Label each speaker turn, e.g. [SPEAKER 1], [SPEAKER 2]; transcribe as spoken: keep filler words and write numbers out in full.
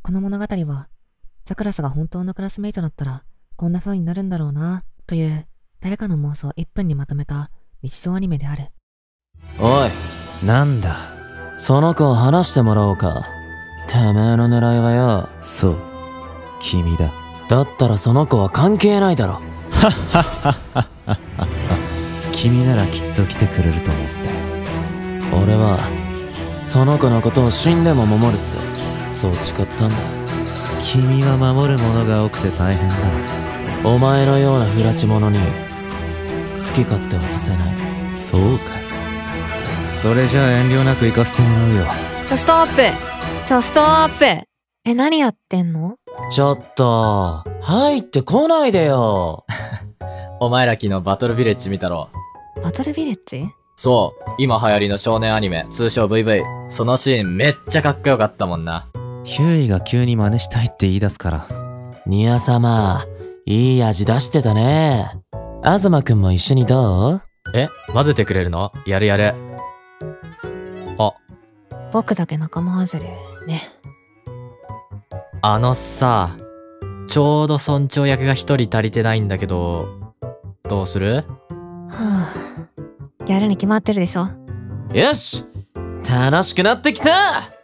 [SPEAKER 1] この物語は、ザクラスが本当のクラスメイトだったら、こんな風になるんだろうな、という、誰かの妄想いっぷんにまとめた、日常アニメである。
[SPEAKER 2] おい、なんだ。その子を話してもらおうか。てめえの狙いはよ。
[SPEAKER 3] そう、君だ。
[SPEAKER 2] だったらその子は関係ないだろ。
[SPEAKER 3] はっはっはっはっは。君ならきっと来てくれると思って。
[SPEAKER 2] 俺は、その子のことを死んでも守るって、そう誓ったんだ。
[SPEAKER 3] 君は守るものが多くて大変だ。
[SPEAKER 2] お前のような不埒者に、好き勝手はさせない。
[SPEAKER 3] そうか。それじゃあ遠慮なく行かせてもらうよ。
[SPEAKER 1] ちょ、ストップちょ、ストップえ、何やってんの？
[SPEAKER 2] ちょっと、入ってこないでよ。
[SPEAKER 4] お前ら昨日バトルビレッジ見たろ。
[SPEAKER 1] バトルビレッジ？
[SPEAKER 4] そう、今流行りの少年アニメ、通称 ブイブイ。そのシーンめっちゃかっこよかったもんな。
[SPEAKER 3] ヒューイが急に真似したいって言い出すから。
[SPEAKER 2] ニア様、いい味出してたね。東くんも一緒にどう？
[SPEAKER 4] え、混ぜてくれるの？やるやる。あ、
[SPEAKER 1] 僕だけ仲間外れ、ね。
[SPEAKER 4] あのさ、ちょうど村長役が一人足りてないんだけど、どうする？
[SPEAKER 1] はぁ、やるに決まってるでしょ。
[SPEAKER 2] よし！楽しくなってきた！